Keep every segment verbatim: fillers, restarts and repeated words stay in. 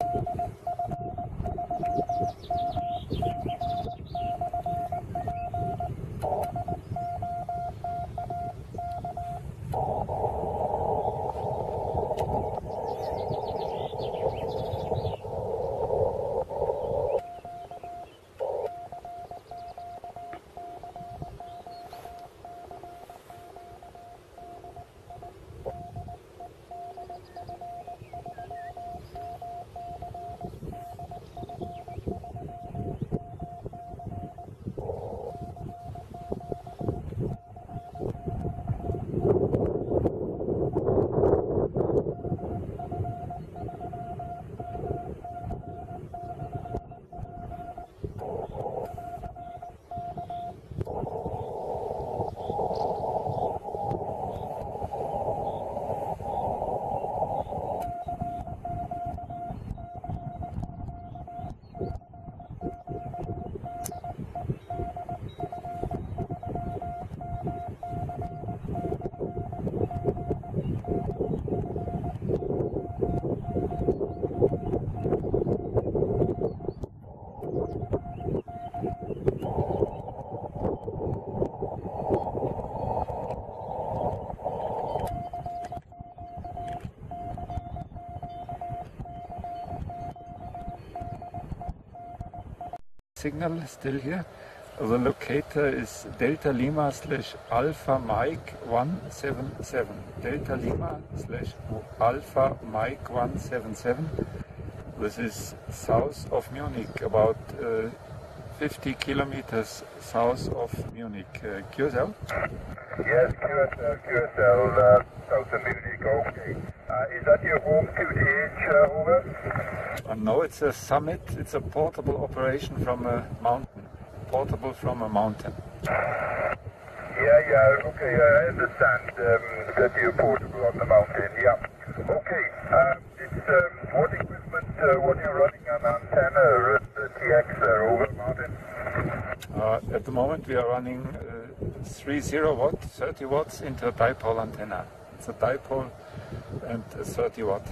Signal still here. The locator is Delta Lima slash Alpha Mike one seven seven. Delta Lima slash Alpha Mike one seven seven. This is south of Munich, about uh, fifty kilometers south of Munich. Uh, Q S L? Yes, Q S L, Q S L, uh, south of Munich, okay. Uh, is that your home Q T H, uh, over? Uh, no, it's a summit. It's a portable operation from a mountain. Portable from a mountain. Yeah, yeah, okay, I understand um, that you're portable on the mountain, yeah. Okay, um, it's, um, what equipment, uh, what are you running on antenna at the T X there, over, Martin? Uh, at the moment we are running uh, thirty watt, thirty watts into a dipole antenna. It's a dipole and a thirty watt.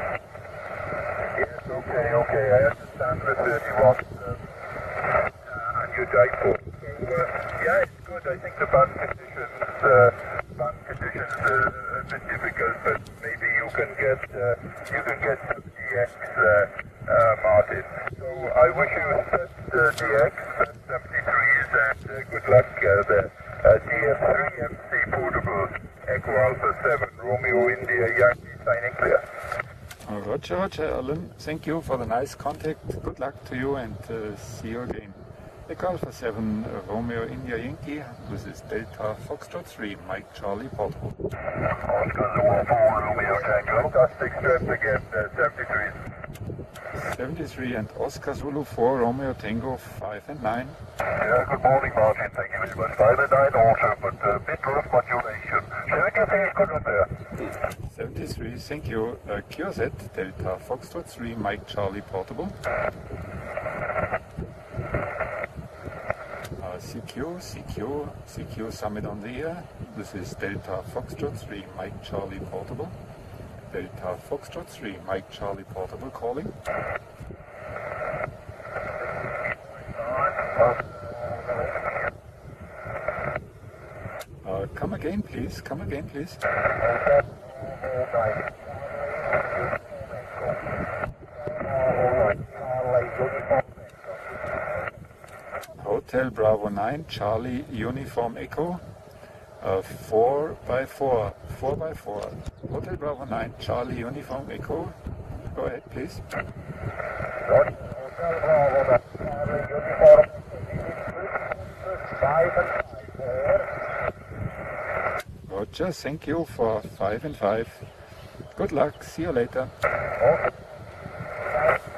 Yes, okay, okay, I understand the thirty watt um, uh, and your dipole. So, uh, yeah, it's good. I think the band conditions, uh, band conditions are a bit difficult, but maybe you can get, uh, you can get some D X, uh, uh, Martin. So I wish you a set uh, D X, seventy-threes, and uh, good luck uh, there. Uh, D F three M C portable, Echo Alpha seven, Romeo India, Yankee, signing clear. Uh, Roger, Roger, Alan. Thank you for the nice contact. Good luck to you and uh, see you again. Echo Alpha seven, uh, Romeo India Yankee. This is Delta Foxtrot three, Mike Charlie Portable. Oscar Zulu four, Romeo Tango. Fantastic strength again, uh, seventy-three. seventy-three and Oscar Zulu four, Romeo Tango five and nine. Yeah, good morning, Martin. Thank you very much. five and nine also, but a uh, bit rough modulation. So everything is good up there. seventy-three, thank you. Uh, Q Z, Delta Foxtrot three, Mike Charlie Portable. Uh, C Q, C Q, C Q Summit on the air. This is Delta Foxtrot three, Mike Charlie Portable. Delta Foxtrot three, Mike Charlie Portable calling. Uh, come again, please. Come again, please. Hotel Bravo nine, Charlie Uniform Echo. Uh, four by four, four by four. Hotel Bravo nine, Charlie Uniform Echo. Go ahead, please. Roger, thank you for five and five. Good luck. See you later. Okay.